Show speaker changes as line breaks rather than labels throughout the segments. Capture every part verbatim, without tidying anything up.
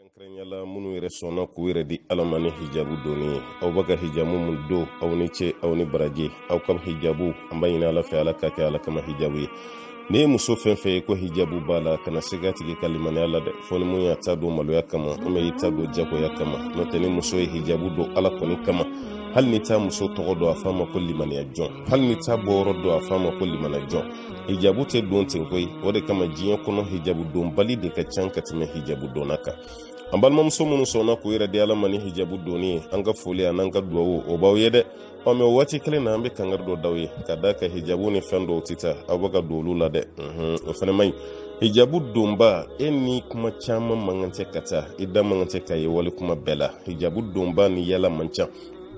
Kɛrɛnkɛrɛnyala minnu yɛrɛ sɔnna k'u yɛrɛ di Ala ma ni hijabu donni ye. Aw bɛ ka hijabu mun don aw ni ce aw ni baraji. Aw ka hijabu an b'a ɲini Ala fɛ Ala ka kɛ Ala kama hijabu ye. Ni ye muso fɛn fɛn ye ko hijabu b'a la kana se k'a tigi ka limaniya la dɛ. Fɔ ni mun y'a ta don maloya kama ou bien i ta don jagoya kama. N'o tɛ ni muso ye hijabu don Ala kɔni kama, hali ni t'a muso tɔgɔ dɔn a f'a ma ko limaniya jɔn, hali ni t'a bɔyɔrɔ dɔn a f'a ma ko limaniya jɔn. Hijabu tɛ don ten koyi, o de kama diɲɛ kɔnɔ hijabu don bali de ka can ka tɛmɛ hijabu donna kan. An balimamuso minnu sɔnna k'u yɛrɛ di Ala ma ni hijabu donni ye, an ka foli an'an ka duwawu o b'aw ye dɛ. Ɔ mais o waati kelen na an bɛ kangari dɔ d'aw ye ka d'a kan hijabu ni fɛn dɔw tɛ taa aw bɛ ka don olu la dɛ. O fana man ɲi. Hijabu donba e ni kuma caman man kan tɛ ka taa i da man kan tɛ ka ye wali kuma bɛɛ la. Hijabu donba ni yala man ca.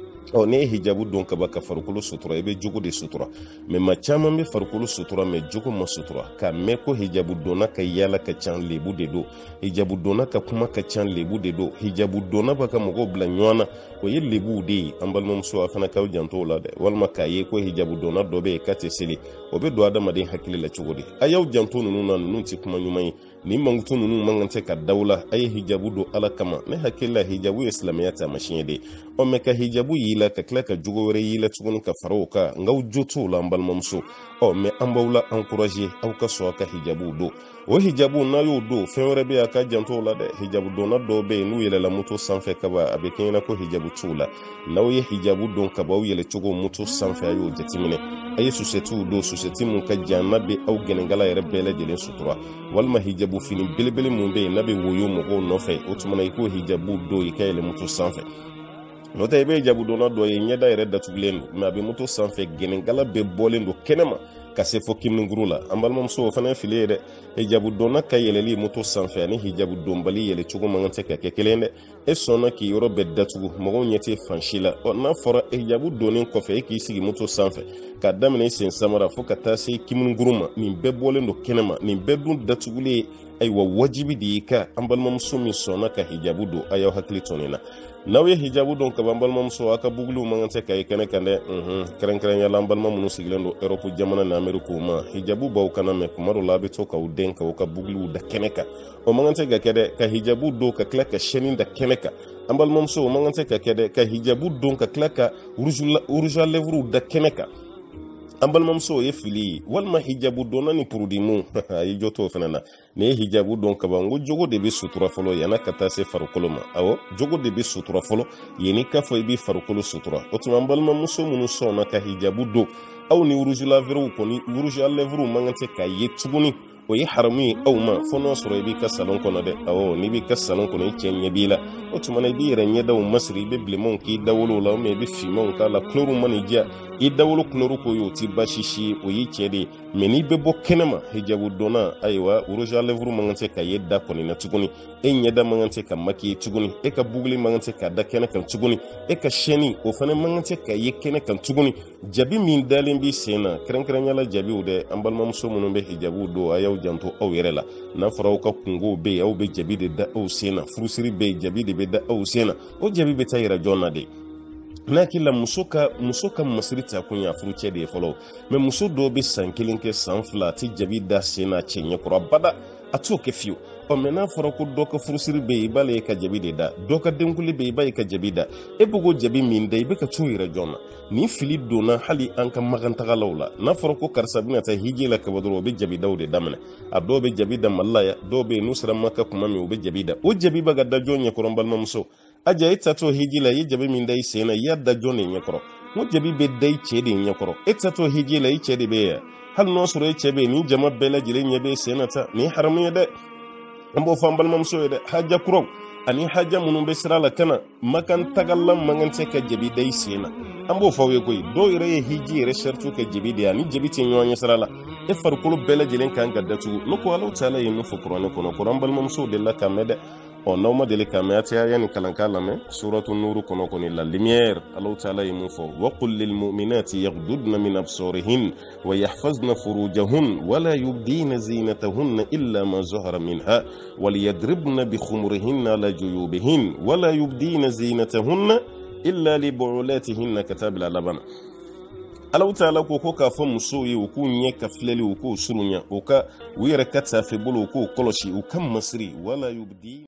Ɔ ne ye hijabu don ka ban ka farikolo sutura i bɛ jogo de sutura, mais ma caman bɛ farikolo sutura mais jogo ma sutura. Ka mɛn ko hijabu donna ka yala ka ca lebu de don, hijabu donna ka kuma ka ca lebu de don, hijabu donna ba ka mɔgɔw bila ɲɔgɔn na o ye lebu de ye. An balimamuso a fana k'aw janto o la dɛ, walima k'a ye ko hijabu donna dɔ bɛ yen k'a tɛ seli, o bɛ don adamaden hakili la cogo di. A y'aw janto ninnu na, ninnu tɛ kuma ɲuman ye, ni mankutu ninnu man kan tɛ ka daw la. A ye hijabu don Ala kama, ne hakili la hijabu ye silamɛya taamasiyɛn de ye. Ɔ mais ka hijabu y'i la ka tila ka jogo wɛrɛ y'i la tuguni ka fara o kan, nkaw jo t'o la an balimamuso. Ɔ mais an b'aw la encourager aw ka sɔn a ka hijabu don. O hijabu n'a y'o don fɛn wɛrɛ bɛ yen a ka janto o la dɛ. Hijabu donna dɔw bɛ yen n'u yɛlɛla moto sanfɛ kaban a bɛ kɛ ɲɛna ko hijabu t'u la. N'aw ye hijabu don kaban aw yɛlɛ cogo moto sanfɛ a y'o jateminɛ. A ye susɛtiw don, susɛti mun ka jan n'a bɛ aw gɛnɛngala yɛrɛ bɛɛ lajɛlen sutura, walima hijabu fini belebele mun bɛ yen n'a bɛ woyo mɔgɔw nɔfɛ, o tuma na i ko hijabu don i ka yɛlɛ moto sanfɛ. N'o tɛ i bɛ hijabu donna dɔ ye ɲɛda yɛrɛ datugulen don mais a bɛ moto sanfɛ gɛnɛngala bɛɛ bɔlen don kɛnɛma ka se fo kininguru la. An balimamuso o fana ye fili ye dɛ. Hijabu donna ka yɛlɛli moto sanfɛ ani hijabu donbali yɛlɛ cogo man kan tɛ ka kɛ kelen dɛ. E sɔnna k'i yɔrɔ bɛɛ datugu mɔgɔw ɲɛ tɛ fan si la. Ɔ n'a fɔra hijabu donnen kɔfɛ e k'i sigi moto sanfɛ k'a daminɛ i sen samara fo ka taa se kininguru ma, nin bɛɛ bɔlen don kɛnɛma, nin bɛɛ dun datugulen ye. Ayiwa wajibi de y'i ka an balimamuso min sɔnna ka hijabu don a y'aw hakili to nin na. N'aw ye hijabu don ka ban balimamuso a ka buguliw man kan tɛ ka ye kɛnɛ kan dɛ. Kɛrɛnkɛrɛnyala an balima minnu sigilen don Europe jamana ni Amerique ma, hijabu b'aw kana mɛn kuma dɔw la a bɛ to k'aw den k'aw ka buguliw da kɛnɛ kan. O man kan tɛ ka kɛ dɛ. Ka hijabu don ka tila ka chaîne da kɛnɛ kan. An balimamuso o man kan tɛ ka kɛ dɛ. Ka hijabu don ka tila ka rouge à lèvres da kɛnɛ kan. An balimamuso o ye fili ye, walima hijabu donna ni purudimu a y'i jɔ t'o fana na. Ni ye hijabu don ka ban n ko jogo de bɛ sutura fɔlɔ yan'a ka taa se farikolo ma. Awɔ jogo de bɛ sutura fɔlɔ yan'i k'a fɔ i b'i farikolo sutura. O tuma an balimamuso minnu sɔnna ka hijabu don aw ni rouge à lèvres kɔni rouge à lèvres man kan tɛ ka ye tuguni. O ye haramu ye aw ma fo n'a sɔrɔ i b'i ka salon kɔnɔ dɛ. Awɔ n'i b'i ka salon kɔnɔ i cɛ ɲɛ b'i la, o tuma na i b'i yɛrɛ ɲɛdaw masiri, i bɛ bilenmanw k'i dawolow la ou bien i bɛ finmanw k'a la, couleur man'i diya i dawolo couleur ko ye o tɛ baasi si ye, o y'i cɛ de ye. Mais n'i bɛ bɔ kɛnɛma hijabu donna ayiwa rouge à lèvres man kan tɛ ka ye da kɔni na tuguni, e ɲɛda man kan tɛ ka maquiller tuguni, e ka buguli man kan tɛ ka da kɛnɛ kan tuguni, e ka chaîne o fana man kan tɛ ka ye kɛnɛ kan tuguni. Jabi min dalen b'i sen na kɛrɛnkɛrɛnyala jabiw dɛ. An balimamuso minnu bɛ hijabu don a y'aw janto aw yɛrɛ la. N'a fɔra aw ka kungow bɛ yen aw bɛ jabi de da aw sen na, furusiri bɛ yen jabi de bɛ da aw sen na, o jabi bɛ taa yira jɔn na de. N'a hakili la muso ka muso ka masiri ta kun y'a furu cɛ de ye fɔlɔ, mais muso dɔw bɛ san kelen kɛ san fila a tɛ jabi da sen na cɛ ɲɛkɔrɔ abada a t'o kɛ fiyewu. Ɔ mais n'a fɔra ko dɔ ka furusiri bɛ yen i b'ale ye ka jabi de da, dɔ ka denkuli bɛ yen i b'a ye ka jabi da, e bɛ k'o jabi min da i bɛ ka t'o yɛrɛ jɔn na. Ni fili donna hali an ka magantagalaw la, n'a fɔra ko karisa bɛna taa hiji la kaba dɔrɔn o bɛ jabi daw de daminɛ, a dɔw bɛ jabi da Mali la yan, dɔw bɛ yen n'u sera Maka kuma min u bɛ jabi da, o jabi bɛ ka da jɔn ɲɛkɔrɔ balimamuso. Aja e tatɔ hiji la i ye jabi min da i sen na i y'a da jɔn de ɲɛkɔrɔ, o jabi bɛ da i cɛ de ɲɛkɔrɔ. E tatɔ hiji la i cɛ de bɛ yan, hali n'o sɔrɔ e cɛ bɛ yen ni jama bɛɛ lajɛlen ɲɛ bɛ sen na ta ni haramu ye dɛ. An b'o fɔ an balimamuso ye dɛ, haja kuraw ani haja minnu bɛ sira la kana makan tagala man kan tɛ ka jabi da i sen na. An b'o fɔ aw ye koyi, dɔw yɛrɛ ye hiji yɛrɛ saritu kɛ jabi de ye ani jabi tɛ ɲɔgɔn ɲɛ sira la, e farikolo bɛɛ lajɛlen kan ka datugu. Ne ko Ala Taala ye min fɔ kuranɛ kɔnɔ, kuran balimamusow delila k'a mɛn dɛ. Ɔ n'aw ma deli k'a mɛn a tɛ aya ni kalankan lamɛn suratu nuru kɔnɔ kɔni la lumière Ala Taala ye mun fɔ, wa qul lil mu'minati yaghdudna min absarihin wa yahfazna furujahun wa la yubdina zinatahunna illa ma zahara minha waliyadribna bi khumurihinna ala juyubihin wa la yubdina zinatahunna illa li bu'ulatihinna katabila labana. Ala Taala ko ko k'a fɔ musow ye u k'u ɲɛ ka filɛli u k'u surunya u ka u yɛrɛ ka taafebolo u k'u kɔlɔsi u ka masiri wala yubdi